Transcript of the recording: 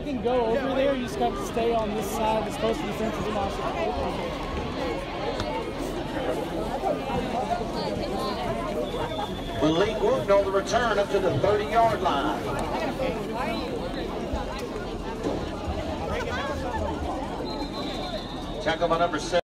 y'all can go over there. You just got to stay on this side that's supposed to be fences and also. Malik Wooten on the return up to the 30-yard line. Tackle by number 7.